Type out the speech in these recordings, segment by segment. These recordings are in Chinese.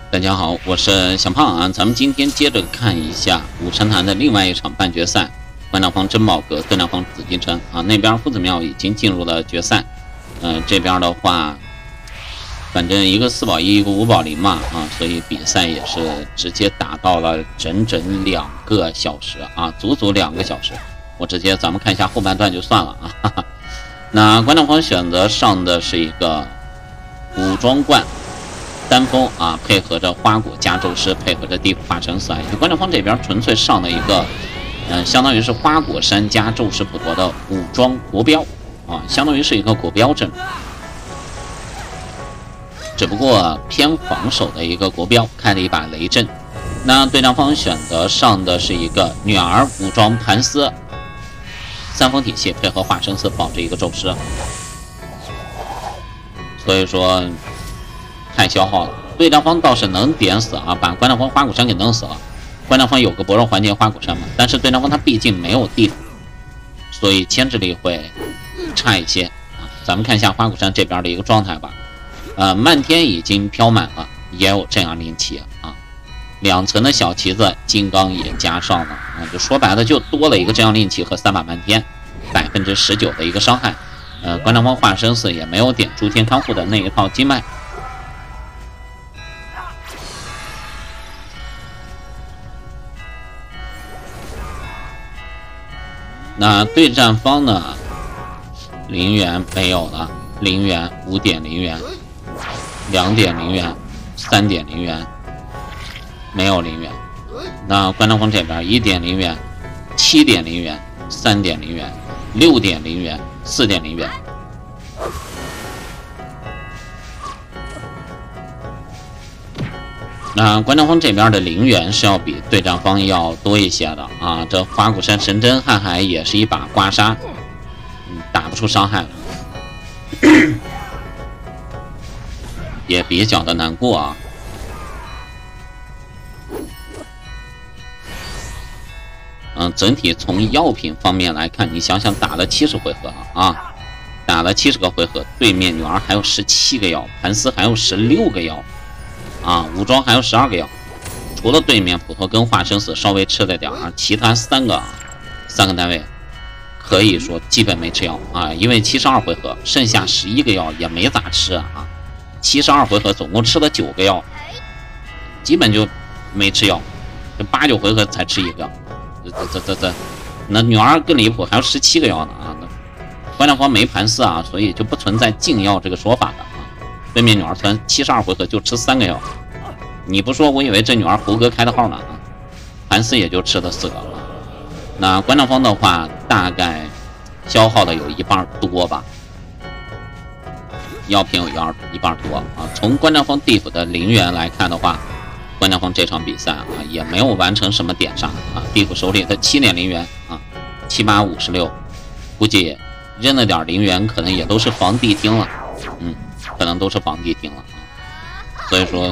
大家好，我是小胖啊。咱们今天接着看一下武神坛的另外一场半决赛，关长方珍宝阁对战方紫禁城啊。那边夫子庙已经进入了决赛，这边的话，反正一个4保1，一个5保0嘛啊，所以比赛也是直接打到了整整2个小时啊，足足2个小时。我直接咱们看一下后半段就算了啊。哈哈。那关长方选择上的是一个武装冠。单锋啊，配合着花果加宙师，配合着地府化生死啊，就关长方这边纯粹上了一个，相当于是花果山加宙师普陀的武装国标啊，相当于是一个国标阵，只不过偏防守的一个国标，开了一把雷阵。那对战方选择上的是一个女儿武装盘丝，三风体系配合化生死保着一个宙师，所以说。太消耗了，对战方倒是能点死啊，把关长方花果山给弄死了。关长方有个薄弱环节花果山嘛，但是对战方他毕竟没有地府，所以牵制力会差一些啊。咱们看一下花果山这边的一个状态吧。漫天已经飘满了，也有镇阳令旗啊，2层的小旗子金刚也加上了啊，就说白了就多了一个镇阳令旗和3把漫天，19%的一个伤害。关长方化生死也没有点诸天看护的那一套经脉。那对战方呢？0元没有了，0元、5.0元、2.0元、3.0元，没有0元。那关长方这边1.0元、7.0元、3.0元、6.0元、4.0元。那关长方这边的0元是要比对战方要多一些的啊！这花果山神针瀚海也是一把刮痧，打不出伤害了，也比较的难过啊。整体从药品方面来看，你想想打了70回合啊，打了70个回合，对面女儿还有17个药，盘丝还有16个药。啊，武装还有12个药，除了对面普陀跟化生死稍微吃了点儿，其他3个单位可以说基本没吃药啊，因为72回合剩下11个药也没咋吃啊，72回合总共吃了9个药，基本就没吃药，这8、9回合才吃1个，那女儿更离谱，还有17个药呢啊，关长方没盘丝啊，所以就不存在禁药这个说法的。对面女儿团72回合就吃3个药，你不说我以为这女儿猴哥开的号呢啊，盘丝也就吃了4个。那关长方的话大概消耗的有1半多吧，药品有1半多啊。从关长方地府的0元来看的话，关长方这场比赛啊也没有完成什么点杀啊，地府手里的7.0元啊，7×8=56，估计扔了点0元，可能也都是防地听了，可能都是防地听了啊，所以说，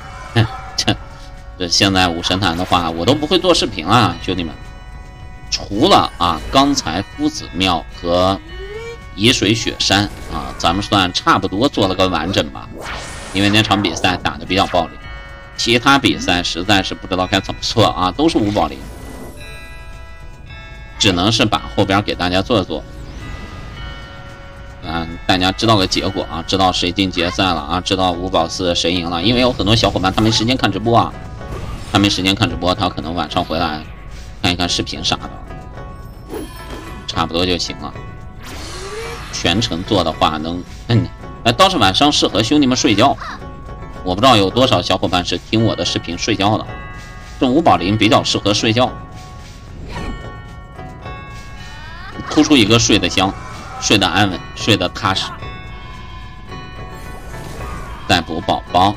这现在武神坛的话，我都不会做视频了，兄弟们。除了啊，刚才夫子庙和沂水雪山啊，咱们算差不多做了个完整吧，因为那场比赛打得比较暴力，其他比赛实在是不知道该怎么做啊，都是5保0，只能是把后边给大家做做。大家知道个结果啊，知道谁进决赛了啊，知道5保4谁赢了。因为有很多小伙伴他没时间看直播啊，他没时间看直播，他可能晚上回来看一看视频啥的，差不多就行了。全程做的话能，倒是晚上适合兄弟们睡觉。我不知道有多少小伙伴是听我的视频睡觉的，这5保0比较适合睡觉，突出一个睡得香。睡得安稳，睡得踏实。再补宝宝。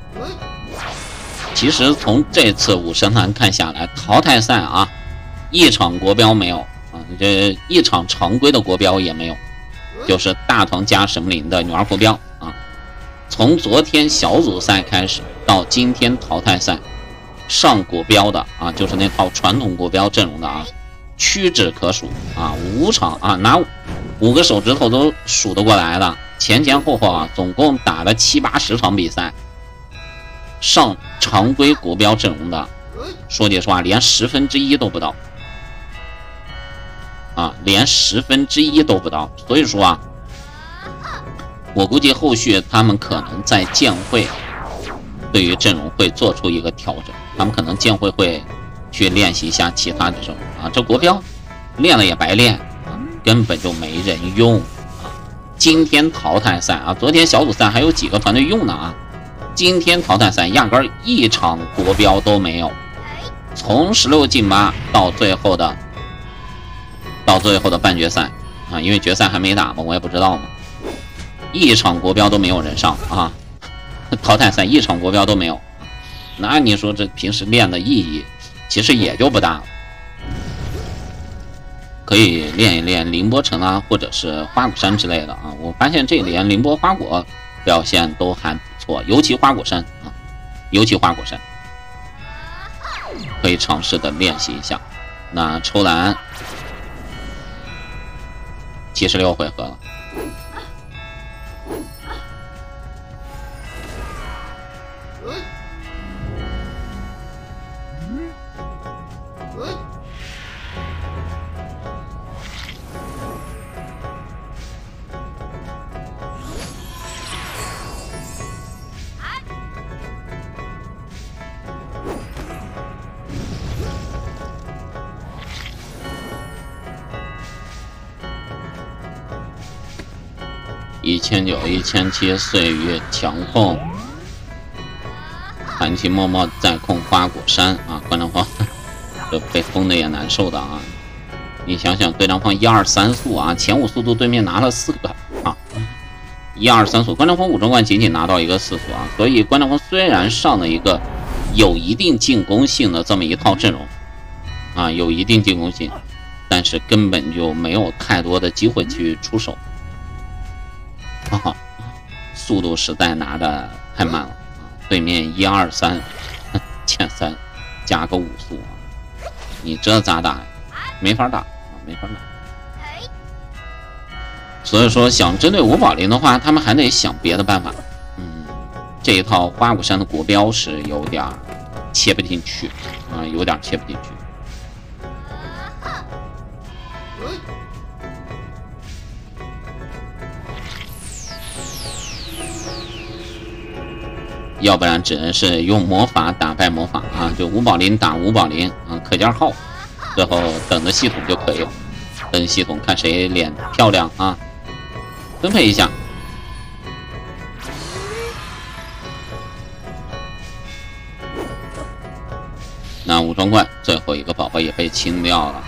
其实从这次武神坛看下来，淘汰赛啊，一场国标没有啊，这一场常规的国标也没有，就是大唐加神灵的女儿国标啊。从昨天小组赛开始到今天淘汰赛，上国标的啊，就是那套传统国标阵容的啊，屈指可数啊，5场啊，拿5个手指头都数得过来的，前后后啊，总共打了70、80场比赛， 上常规国标阵容的，说句实话，连1/10都不到啊，连1/10都不到。所以说啊，我估计后续他们可能在剑会对于阵容会做出一个调整，他们可能剑会会去练习一下其他的阵容啊。这国标练了也白练啊，根本就没人用啊。今天淘汰赛啊，昨天小组赛还有几个团队用呢啊。今天淘汰赛压根一场国标都没有，从16进8到最后的半决赛啊，因为决赛还没打嘛，我也不知道嘛，一场国标都没有人上啊，淘汰赛一场国标都没有，那你说这平时练的意义其实也就不大了，可以练一练凌波城啊，或者是花果山之类的啊。我发现这连凌波花果表现都还不错，尤其花果山啊，尤其花果山可以尝试的练习一下。那抽蓝76回合了，1900、1700岁月强控，韩琦默默在控花果山啊，关张方这被封的也难受的啊！你想想，对张方1、2、3速啊，前5速度对面拿了4个啊，1、2、3速，关张方5中冠仅仅拿到一个4速啊，所以关张方虽然上了一个有一定进攻性的这么一套阵容啊，有一定进攻性，但是根本就没有太多的机会去出手。速度实在拿的太慢了啊！对面1、2、3前3加个5速啊，你这咋打呀？没法打啊，没法打。所以说，想针对五宝林的话，他们还得想别的办法。这一套花果山的国标是有点切不进去啊，有点切不进去。要不然只能是用魔法打败魔法啊，就五宝林打五宝林啊，可劲耗，最后等着系统就可以了，等系统看谁脸漂亮啊，分配一下。那武装怪最后一个宝宝也被清掉了，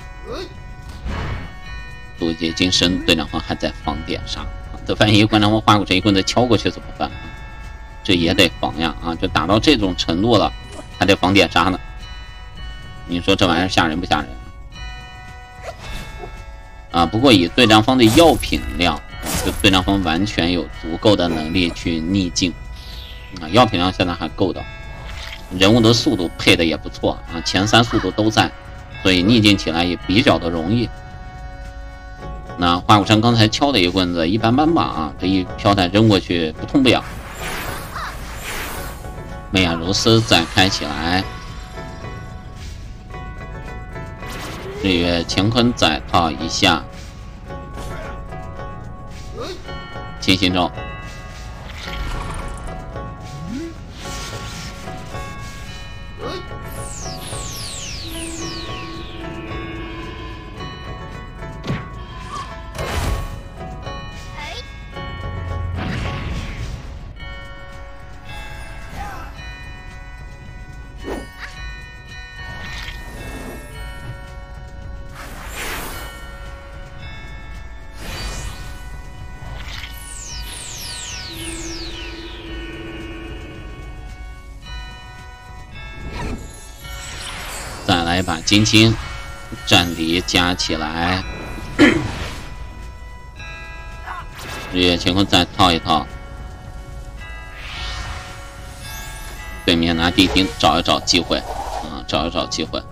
渡劫金身队长方还在防点杀，这万一关张方花果这一棍子敲过去怎么办啊？这也得防呀啊！就打到这种程度了，还得防点杀呢。你说这玩意儿吓人不吓人啊？不过以队长方的药品量，就队长方完全有足够的能力去逆境啊，药品量现在还够的，人物的速度配的也不错啊，前3速度都在，所以逆境起来也比较的容易。那花果山刚才敲的一棍子一般般吧啊，这一飘带扔过去不痛不痒。美亚柔丝再开起来，日月乾坤再套一下，清醒咒，再来一把金青，战敌加起来，日月乾坤再套一套，对面拿地听找一找机会啊，找一找机会。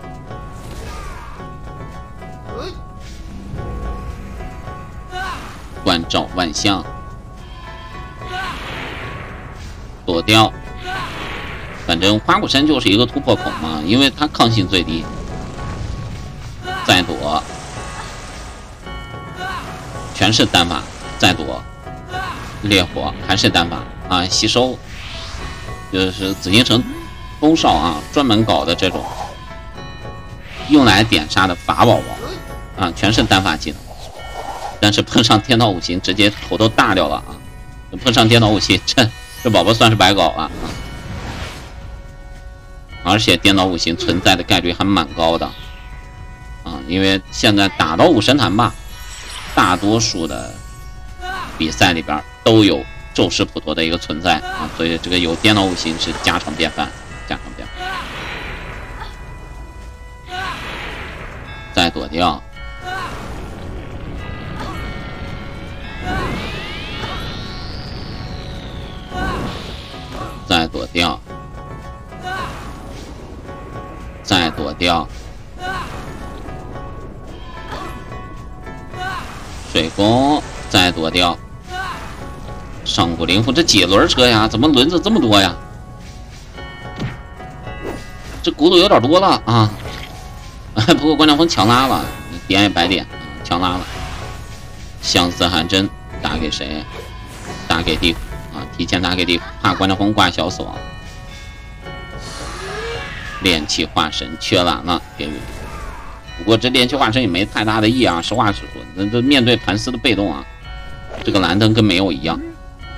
万照万象，躲掉， 反正花果山就是一个突破口嘛，因为它抗性最低。再躲，全是单法，再躲，烈火还是单法啊，吸收，就是紫禁城风少啊，专门搞的这种用来点杀的法宝宝啊，全是单法技能。但是碰上天道五行，直接头都大掉了啊！碰上天道五行，这宝宝算是白搞了啊！而且颠倒五行存在的概率还蛮高的啊，因为现在打到武神坛吧，大多数的比赛里边都有咒师普陀的一个存在啊，所以这个有颠倒五行是家常便饭，家常便饭。再躲掉。再躲掉，再躲掉，水攻，再躲掉，上古灵符，这几轮车呀？怎么轮子这么多呀？这轱辘有点多了啊！不过关长风强拉了，点也白点，强拉了。相思寒针打给谁？打给地府。提前打给地府，怕关长风挂小死亡。炼气化神缺蓝了，给。不过这炼气化神也没太大的意义啊，实话实说，这面对盘丝的被动啊，这个蓝灯跟没有一样。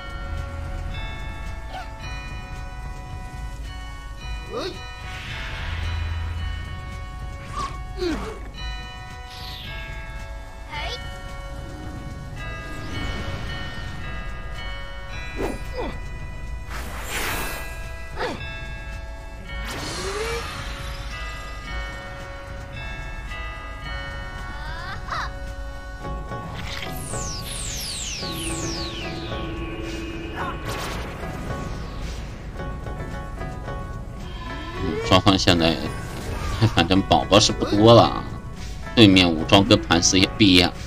双方现在反正宝宝是不多了啊，对面武装跟盘丝也毕业，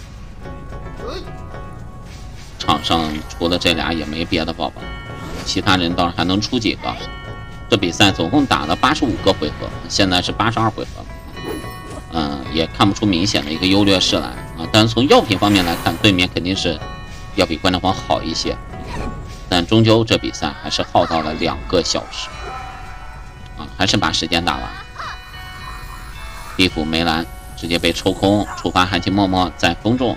场上除了这俩也没别的宝宝，其他人倒是还能出几个。这比赛总共打了85个回合，现在是82回合，也看不出明显的一个优劣势来啊。但是从药品方面来看，对面肯定是要比关长风好一些，但终究这比赛还是耗到了2个小时。还是把时间打完，地府梅兰直接被抽空，触发寒气脉脉在风中。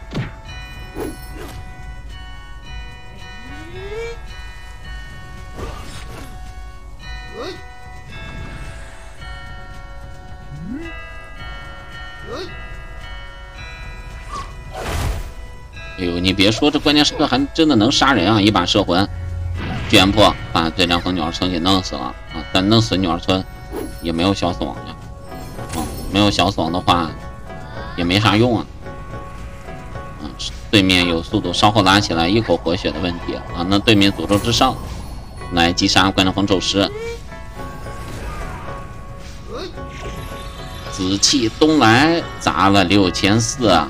哎呦，你别说，这关键时刻还真的能杀人啊！一把摄魂。巨破把这两口女儿村给弄死了啊！但弄死女儿村也没有小死亡呀，没有小死亡的话也没啥用啊。对面有速度，稍后拉起来一口活血的问题啊。那对面诅咒之上来击杀关长风咒师，紫气东来砸了6400啊！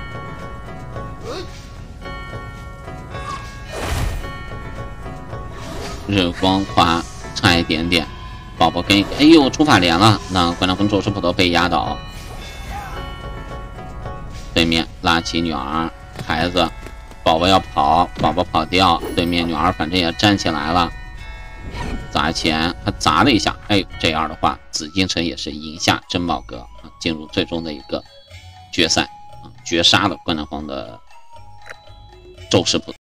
日光花差一点点，宝宝跟哎呦出法连了，那关长风咒师普陀被压倒，对面拉起女儿孩子，宝宝要跑，宝宝跑掉，对面女儿反正也站起来了，砸钱还砸了一下，哎，这样的话紫禁城也是赢下珍宝阁啊，进入最终的一个决赛啊，绝杀了关长风的咒师普陀。